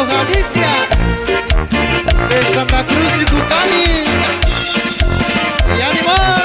Galicia, de Santa Cruz y Bucani, y animal.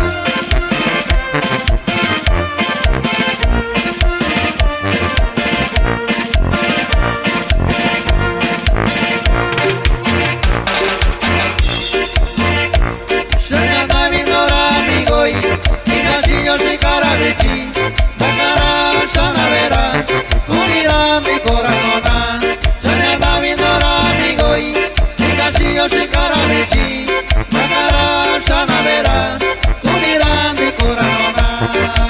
Si carabici, Bacara, Sanavera, Unirán y Coranona, Sana David amigo y Casillo si carabici, Bacara, Sanavera, Unirán y Coranona.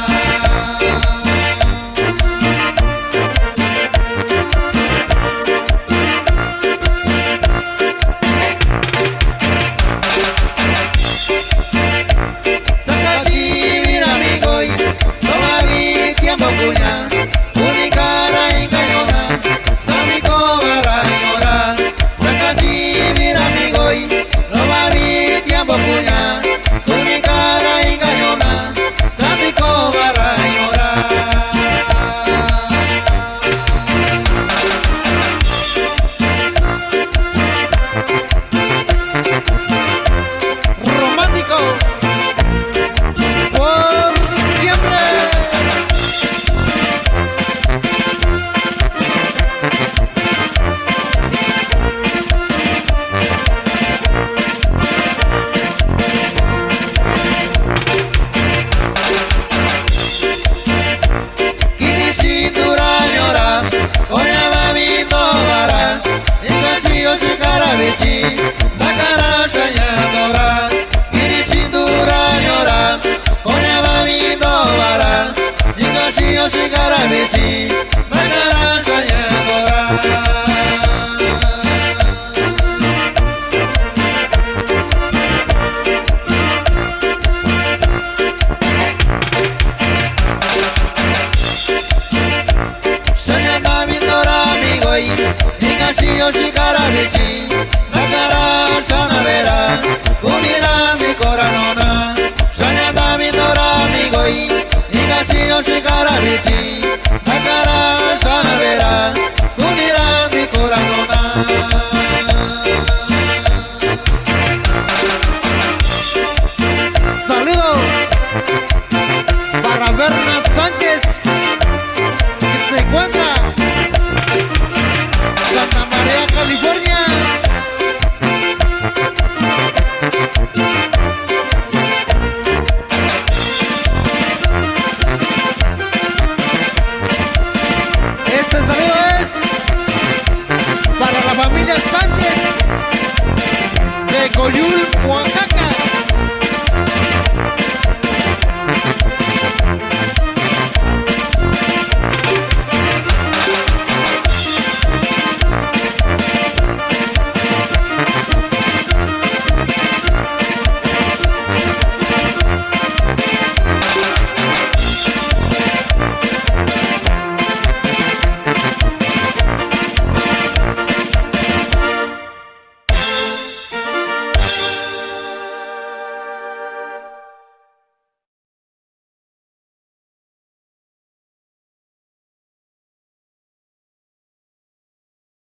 Punya, Unikara y Cañona, Samico Barrañora, Sacachi, mira amigo y no va a vir tiempo puña, Unikara y Cañona, Samico Barrañora. Romántico, por siempre. Si carabici, Bacara soñadora, y cintura llora, Oñaba mi dovara, y casillo si carabici, Bacara soñadora. Soñaba mi dora amigo y casillo si carabici, Bacara Sanavera, Unirán y Coranona, Soñada mi dora amigo y Casillo si carabici, Bacara Sanavera,